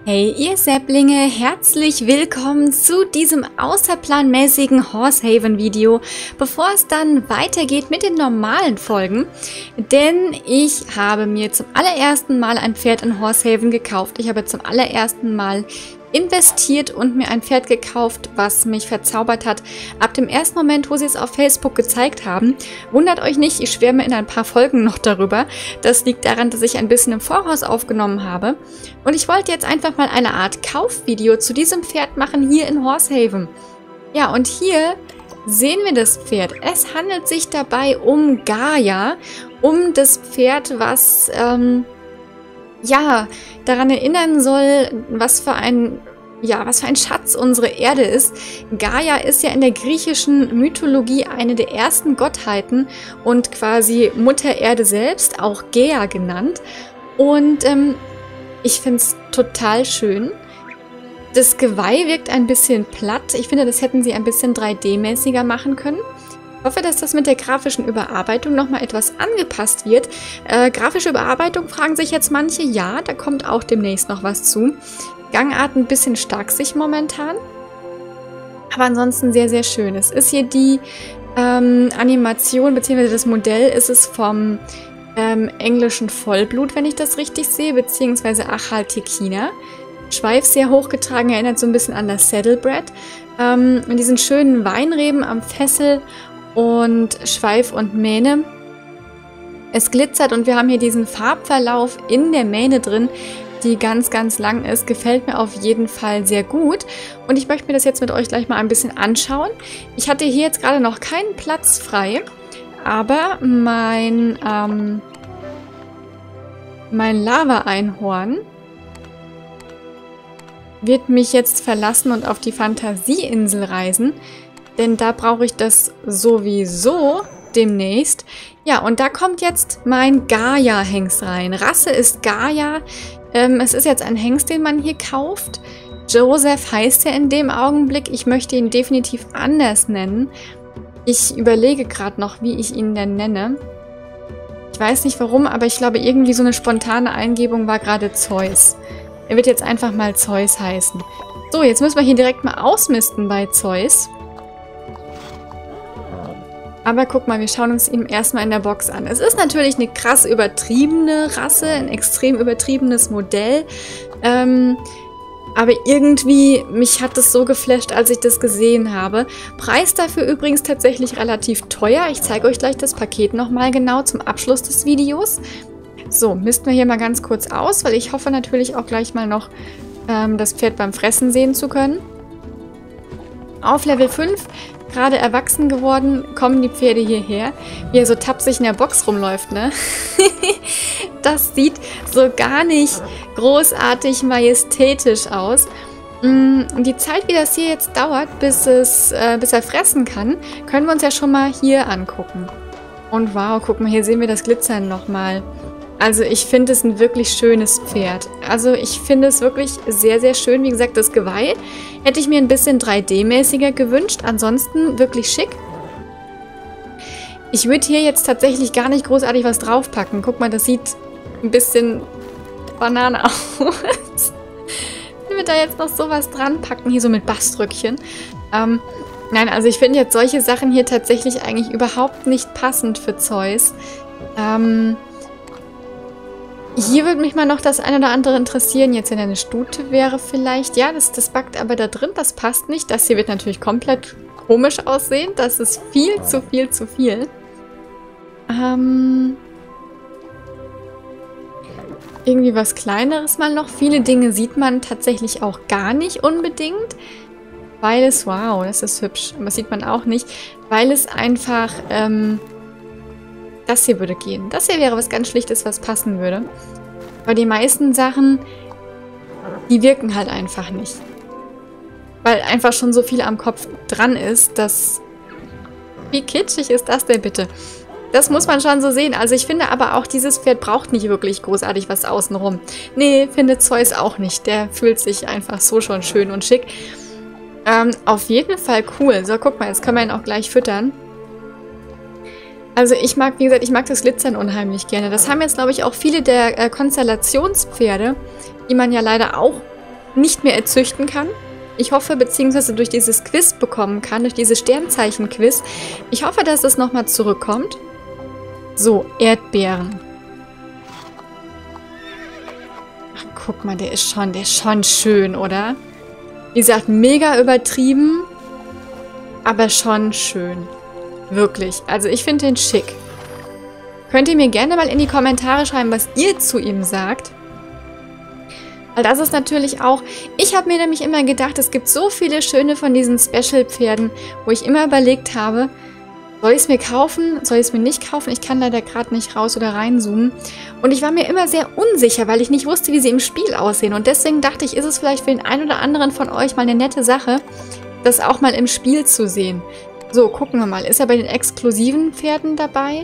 Hey ihr Säpplinge, herzlich willkommen zu diesem außerplanmäßigen Horsehaven Video, bevor es dann weitergeht mit den normalen Folgen, denn ich habe mir zum allerersten Mal ein Pferd in Horsehaven gekauft. Ich habe zum allerersten Mal investiert und mir ein Pferd gekauft, was mich verzaubert hat. Ab dem ersten Moment, wo sie es auf Facebook gezeigt haben, wundert euch nicht, ich schwärme in ein paar Folgen noch darüber. Das liegt daran, dass ich ein bisschen im Voraus aufgenommen habe. Und ich wollte jetzt einfach mal eine Art Kaufvideo zu diesem Pferd machen, hier in Horsehaven. Ja, und hier sehen wir das Pferd. Es handelt sich dabei um Gaia, um das Pferd, was ja, daran erinnern soll, was für ein Schatz unsere Erde ist. Gaia ist ja in der griechischen Mythologie eine der ersten Gottheiten und quasi Mutter Erde selbst, auch Gea genannt. Und ich finde es total schön. Das Geweih wirkt ein bisschen platt. Ich finde, das hätten sie ein bisschen 3D-mäßiger machen können. Ich hoffe, dass das mit der grafischen Überarbeitung nochmal etwas angepasst wird. Grafische Überarbeitung fragen sich jetzt manche. Ja, da kommt auch demnächst noch was zu. Gangart ein bisschen starksig momentan. Aber ansonsten sehr, sehr schön. Es ist hier die Animation bzw. das Modell ist es vom englischen Vollblut, wenn ich das richtig sehe, beziehungsweise Achaltekina. Schweif sehr hochgetragen, erinnert so ein bisschen an das Saddlebred. Mit diesen schönen Weinreben am Fessel und Schweif und Mähne. Es glitzert und wir haben hier diesen Farbverlauf in der Mähne drin, die ganz, ganz lang ist. Gefällt mir auf jeden Fall sehr gut. Und ich möchte mir das jetzt mit euch gleich mal ein bisschen anschauen. Ich hatte hier jetzt gerade noch keinen Platz frei, aber mein Lava-Einhorn wird mich jetzt verlassen und auf die Fantasieinsel reisen. Denn da brauche ich das sowieso demnächst. Ja, und da kommt jetzt mein Gaia-Hengst rein. Rasse ist Gaia. Es ist jetzt ein Hengst, den man hier kauft. Joseph heißt er in dem Augenblick. Ich möchte ihn definitiv anders nennen. Ich überlege gerade noch, wie ich ihn denn nenne. Ich weiß nicht warum, aber ich glaube, irgendwie so eine spontane Eingebung war gerade Zeus. Er wird jetzt einfach mal Zeus heißen. So, jetzt müssen wir hier direkt mal ausmisten bei Zeus. Aber guck mal, wir schauen uns ihn erstmal in der Box an. Es ist natürlich eine krass übertriebene Rasse, ein extrem übertriebenes Modell. Aber irgendwie, mich hat das so geflasht, als ich das gesehen habe. Preis dafür übrigens tatsächlich relativ teuer. Ich zeige euch gleich das Paket nochmal genau zum Abschluss des Videos. So, misten wir hier mal ganz kurz aus, weil ich hoffe natürlich auch gleich mal noch das Pferd beim Fressen sehen zu können. Auf Level 5, gerade erwachsen geworden, kommen die Pferde hierher. Wie er so tapsig in der Box rumläuft, ne? Das sieht so gar nicht großartig majestätisch aus. Die Zeit, wie das hier jetzt dauert, bis er fressen kann, können wir uns ja schon mal hier angucken. Und wow, guck mal, hier sehen wir das Glitzern nochmal. Also ich finde es ein wirklich schönes Pferd. Also ich finde es wirklich sehr, sehr schön. Wie gesagt, das Geweih hätte ich mir ein bisschen 3D-mäßiger gewünscht. Ansonsten wirklich schick. Ich würde hier jetzt tatsächlich gar nicht großartig was draufpacken. Guck mal, das sieht ein bisschen Banane aus. Ich würde da jetzt noch sowas dran packen, hier so mit Baströckchen. Nein, also ich finde jetzt solche Sachen hier tatsächlich eigentlich überhaupt nicht passend für Zeus. Hier würde mich mal noch das eine oder andere interessieren. Jetzt, wenn er eine Stute wäre vielleicht. Ja, das backt aber da drin. Das passt nicht. Das hier wird natürlich komplett komisch aussehen. Das ist viel zu viel zu viel. Irgendwie was Kleineres mal noch. Viele Dinge sieht man tatsächlich auch gar nicht unbedingt. Weil es, wow, das ist hübsch. Das sieht man auch nicht. Weil es einfach, das hier würde gehen. Das hier wäre was ganz Schlichtes, was passen würde. Aber die meisten Sachen, die wirken halt einfach nicht. Weil einfach schon so viel am Kopf dran ist, dass... Wie kitschig ist das denn bitte? Das muss man schon so sehen. Also ich finde aber auch, dieses Pferd braucht nicht wirklich großartig was außenrum. Nee, findet Zeus auch nicht. Der fühlt sich einfach so schon schön und schick. Auf jeden Fall cool. So, guck mal, jetzt können wir ihn auch gleich füttern. Also ich mag, wie gesagt, ich mag das Glitzern unheimlich gerne. Das haben jetzt, glaube ich, auch viele der Konstellationspferde, die man ja leider auch nicht mehr erzüchten kann. Ich hoffe, beziehungsweise durch dieses Quiz bekommen kann, durch dieses Sternzeichen-Quiz. Ich hoffe, dass es nochmal zurückkommt. So, Erdbeeren. Ach, guck mal, der ist schon schön, oder? Wie gesagt, mega übertrieben, aber schon schön. Wirklich. Also ich finde den schick. Könnt ihr mir gerne mal in die Kommentare schreiben, was ihr zu ihm sagt. Weil das ist natürlich auch... Ich habe mir nämlich immer gedacht, es gibt so viele schöne von diesen Special-Pferden, wo ich immer überlegt habe, soll ich es mir kaufen, soll ich es mir nicht kaufen? Ich kann leider gerade nicht raus oder reinzoomen. Und ich war mir immer sehr unsicher, weil ich nicht wusste, wie sie im Spiel aussehen. Und deswegen dachte ich, ist es vielleicht für den einen oder anderen von euch mal eine nette Sache, das auch mal im Spiel zu sehen. So, gucken wir mal. Ist er bei den exklusiven Pferden dabei?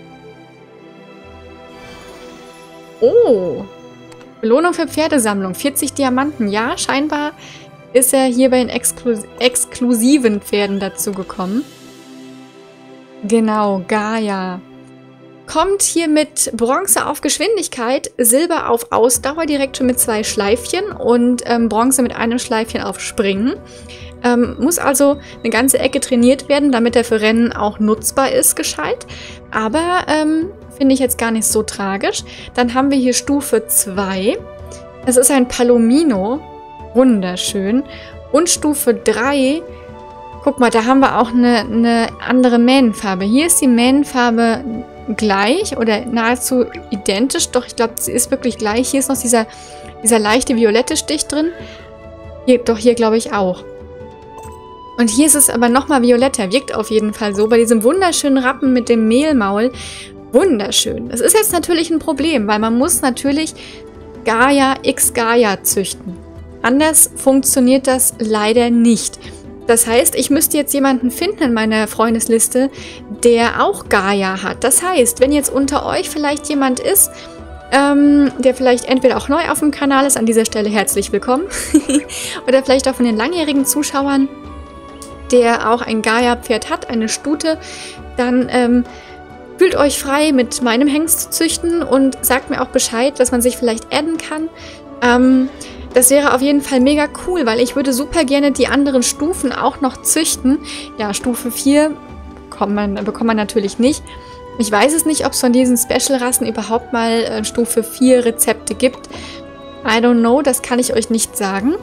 Oh! Belohnung für Pferdesammlung. 40 Diamanten. Ja, scheinbar ist er hier bei den exklusiven Pferden dazu gekommen. Genau, Gaia. Kommt hier mit Bronze auf Geschwindigkeit, Silber auf Ausdauer, direkt schon mit 2 Schleifchen und Bronze mit einem Schleifchen auf Springen. Muss also eine ganze Ecke trainiert werden, damit er für Rennen auch nutzbar ist, gescheit. Aber finde ich jetzt gar nicht so tragisch. Dann haben wir hier Stufe 2. Das ist ein Palomino. Wunderschön. Und Stufe 3. Guck mal, da haben wir auch eine andere Mähnenfarbe. Hier ist die Mähnenfarbe gleich oder nahezu identisch. Doch, ich glaube, sie ist wirklich gleich. Hier ist noch dieser leichte violette Stich drin. Hier glaube ich auch. Und hier ist es aber nochmal violetter. Wirkt auf jeden Fall so. Bei diesem wunderschönen Rappen mit dem Mehlmaul. Wunderschön. Das ist jetzt natürlich ein Problem, weil man muss natürlich Gaia x Gaia züchten. Anders funktioniert das leider nicht. Das heißt, ich müsste jetzt jemanden finden in meiner Freundesliste, der auch Gaia hat. Das heißt, wenn jetzt unter euch vielleicht jemand ist, der vielleicht entweder auch neu auf dem Kanal ist, an dieser Stelle herzlich willkommen, oder vielleicht auch von den langjährigen Zuschauern, der auch ein Gaia-Pferd hat, eine Stute, dann fühlt euch frei, mit meinem Hengst zu züchten und sagt mir auch Bescheid, dass man sich vielleicht adden kann. Das wäre auf jeden Fall mega cool, weil ich würde super gerne die anderen Stufen auch noch züchten. Ja, Stufe 4 bekommt man natürlich nicht. Ich weiß es nicht, ob es von diesen Special-Rassen überhaupt mal Stufe 4 Rezepte gibt. I don't know, das kann ich euch nicht sagen.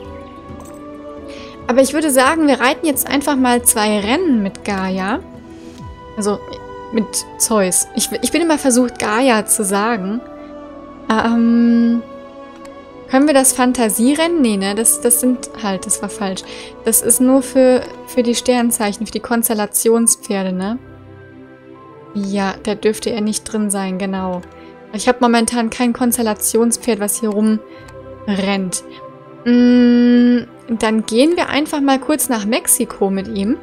Aber ich würde sagen, wir reiten jetzt einfach mal 2 Rennen mit Gaia. Also mit Zeus. Ich bin immer versucht, Gaia zu sagen. Können wir das Fantasierennen? Nee, ne? Das war falsch. Das ist nur für die Sternzeichen, für die Konstellationspferde, ne? Ja, da dürfte er nicht drin sein, genau. Ich habe momentan kein Konstellationspferd, was hier rumrennt. Dann gehen wir einfach mal kurz nach Mexiko mit ihm.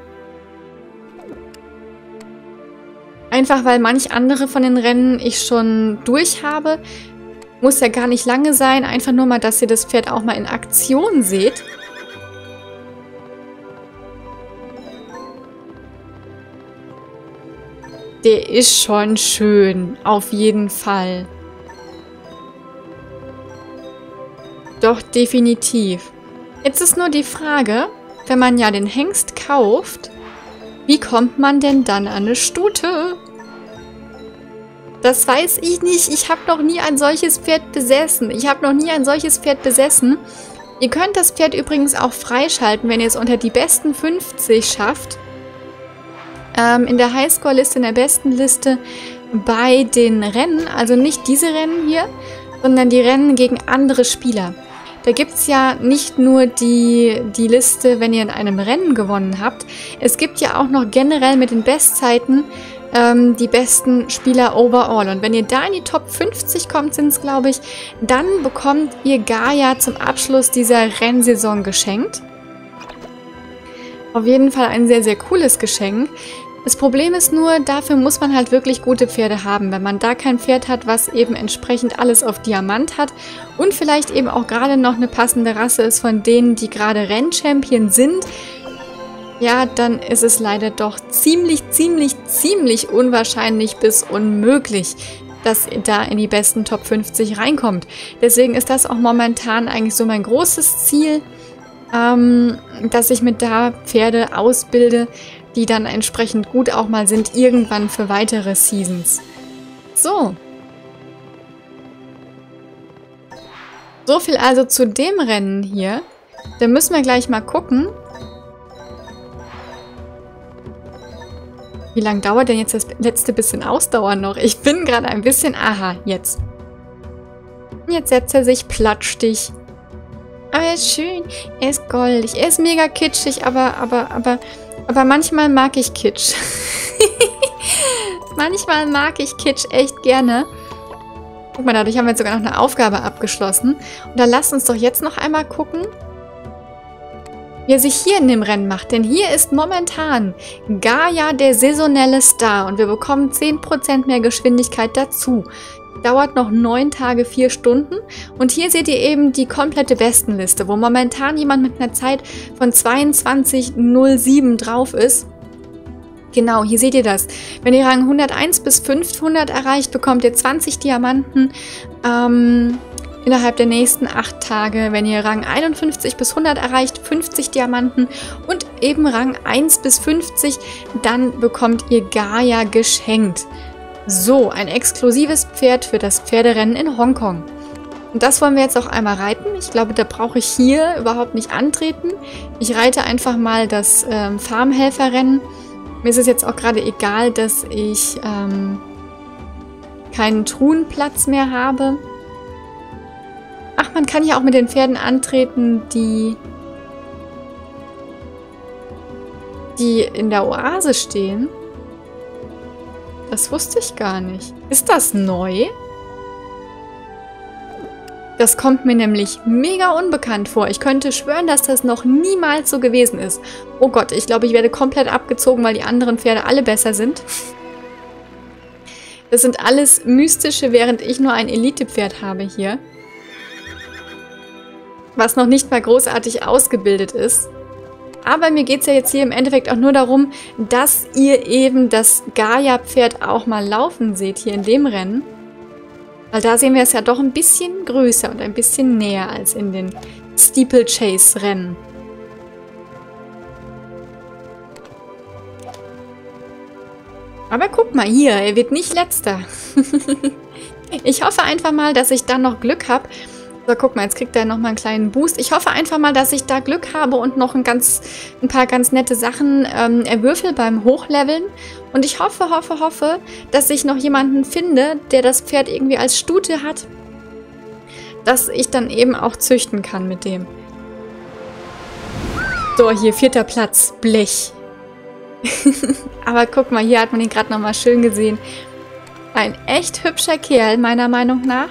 Einfach, weil manch andere von den Rennen ich schon durch habe. Muss ja gar nicht lange sein. Einfach nur mal, dass ihr das Pferd auch mal in Aktion seht. Der ist schon schön. Auf jeden Fall. Doch, definitiv. Jetzt ist nur die Frage, wenn man ja den Hengst kauft, wie kommt man denn dann an eine Stute? Das weiß ich nicht. Ich habe noch nie ein solches Pferd besessen. Ihr könnt das Pferd übrigens auch freischalten, wenn ihr es unter die besten 50 schafft. In der Highscore-Liste, in der besten Liste bei den Rennen. Also nicht diese Rennen hier, sondern die Rennen gegen andere Spieler. Da gibt es ja nicht nur die Liste, wenn ihr in einem Rennen gewonnen habt. Es gibt ja auch noch generell mit den Bestzeiten die besten Spieler overall. Und wenn ihr da in die Top 50 kommt, sind es, glaube ich, dann bekommt ihr Gaia zum Abschluss dieser Rennsaison geschenkt. Auf jeden Fall ein sehr, sehr cooles Geschenk. Das Problem ist nur, dafür muss man halt wirklich gute Pferde haben. Wenn man da kein Pferd hat, was eben entsprechend alles auf Diamant hat und vielleicht eben auch gerade noch eine passende Rasse ist von denen, die gerade Rennchampion sind, ja, dann ist es leider doch ziemlich unwahrscheinlich bis unmöglich, dass ihr da in die besten Top 50 reinkommt. Deswegen ist das auch momentan eigentlich so mein großes Ziel, dass ich mit da Pferde ausbilde, die dann entsprechend gut auch mal sind, irgendwann für weitere Seasons. So. So viel also zu dem Rennen hier. Da müssen wir gleich mal gucken. Wie lange dauert denn jetzt das letzte bisschen Ausdauer noch? Ich bin gerade ein bisschen... Aha, jetzt. Jetzt setzt er sich platschtig. Aber er ist schön. Er ist goldig. Er ist mega kitschig, aber manchmal mag ich Kitsch. Manchmal mag ich Kitsch echt gerne. Guck mal, dadurch haben wir jetzt sogar noch eine Aufgabe abgeschlossen. Und dann lasst uns doch jetzt noch einmal gucken, wie er sich hier in dem Rennen macht. Denn hier ist momentan Gaia der saisonelle Star. Und wir bekommen 10% mehr Geschwindigkeit dazu. Dauert noch 9 Tage, 4 Stunden. Und hier seht ihr eben die komplette Bestenliste, wo momentan jemand mit einer Zeit von 22:07 drauf ist. Genau, hier seht ihr das. Wenn ihr Rang 101 bis 500 erreicht, bekommt ihr 20 Diamanten innerhalb der nächsten 8 Tage. Wenn ihr Rang 51 bis 100 erreicht, 50 Diamanten. Und eben Rang 1 bis 50, dann bekommt ihr Gaia geschenkt. So, ein exklusives Pferd für das Pferderennen in Hongkong. Und das wollen wir jetzt auch einmal reiten. Ich glaube, da brauche ich hier überhaupt nicht antreten. Ich reite einfach mal das Farmhelferrennen. Mir ist es jetzt auch gerade egal, dass ich keinen Truhenplatz mehr habe. Ach, man kann ja auch mit den Pferden antreten, die in der Oase stehen. Das wusste ich gar nicht. Ist das neu? Das kommt mir nämlich mega unbekannt vor. Ich könnte schwören, dass das noch niemals so gewesen ist. Oh Gott, ich glaube, ich werde komplett abgezogen, weil die anderen Pferde alle besser sind. Das sind alles mystische, während ich nur ein Elite-Pferd habe hier. Was noch nicht mal großartig ausgebildet ist. Aber mir geht es ja jetzt hier im Endeffekt auch nur darum, dass ihr eben das Gaia-Pferd auch mal laufen seht hier in dem Rennen. Weil da sehen wir es ja doch ein bisschen größer und ein bisschen näher als in den Steeplechase-Rennen. Aber guck mal hier, er wird nicht letzter. Ich hoffe einfach mal, dass ich dann noch Glück habe. So, guck mal, jetzt kriegt er nochmal einen kleinen Boost. Ich hoffe einfach mal, dass ich da Glück habe und noch ein paar ganz nette Sachen erwürfel beim Hochleveln. Und ich hoffe, dass ich noch jemanden finde, der das Pferd irgendwie als Stute hat, dass ich dann eben auch züchten kann mit dem. So, hier 4. Platz, Blech. Aber guck mal, hier hat man ihn gerade nochmal schön gesehen. Ein echt hübscher Kerl, meiner Meinung nach.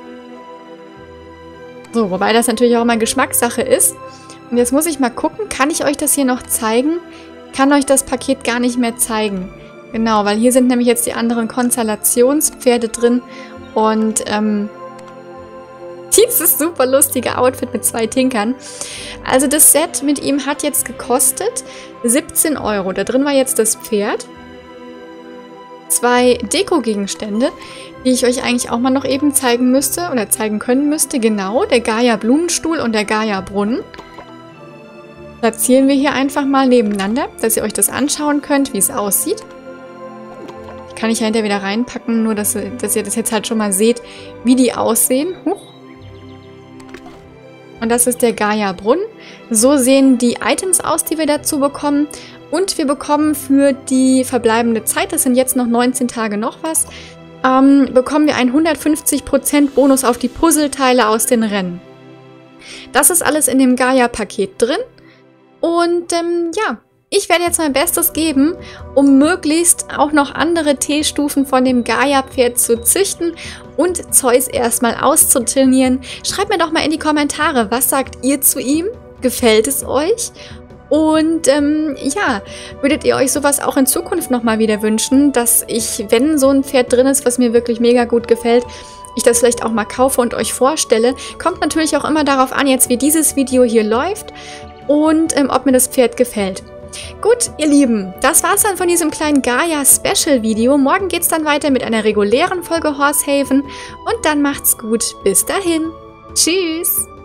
So, wobei das natürlich auch immer Geschmackssache ist. Und jetzt muss ich mal gucken, kann ich euch das hier noch zeigen? Ich kann euch das Paket gar nicht mehr zeigen. Genau, weil hier sind nämlich jetzt die anderen Konstellationspferde drin. Und dieses super lustige Outfit mit 2 Tinkern. Also das Set mit ihm hat jetzt gekostet 17 €. Da drin war jetzt das Pferd. 2 Deko-Gegenstände, die ich euch eigentlich auch mal noch eben zeigen müsste oder zeigen können müsste. Genau, der Gaia-Blumenstuhl und der Gaia-Brunnen. Platzieren wir hier einfach mal nebeneinander, dass ihr euch das anschauen könnt, wie es aussieht. Kann ich ja hinterher wieder reinpacken, nur dass ihr das jetzt halt schon mal seht, wie die aussehen. Huch. Und das ist der Gaia-Brunnen. So sehen die Items aus, die wir dazu bekommen. Und wir bekommen für die verbleibende Zeit, das sind jetzt noch 19 Tage noch was, bekommen wir einen 150% Bonus auf die Puzzleteile aus den Rennen. Das ist alles in dem Gaia-Paket drin. Und ja, ich werde jetzt mein Bestes geben, um möglichst auch noch andere T-Stufen von dem Gaia-Pferd zu züchten und Zeus erstmal auszutrainieren. Schreibt mir doch mal in die Kommentare, was sagt ihr zu ihm? Gefällt es euch? Und ja, würdet ihr euch sowas auch in Zukunft nochmal wieder wünschen, dass ich, wenn so ein Pferd drin ist, was mir wirklich mega gut gefällt, ich das vielleicht auch mal kaufe und euch vorstelle. Kommt natürlich auch immer darauf an, jetzt wie dieses Video hier läuft und ob mir das Pferd gefällt. Gut, ihr Lieben, das war's dann von diesem kleinen Gaia-Special-Video. Morgen geht's dann weiter mit einer regulären Folge Horsehaven und dann macht's gut. Bis dahin. Tschüss.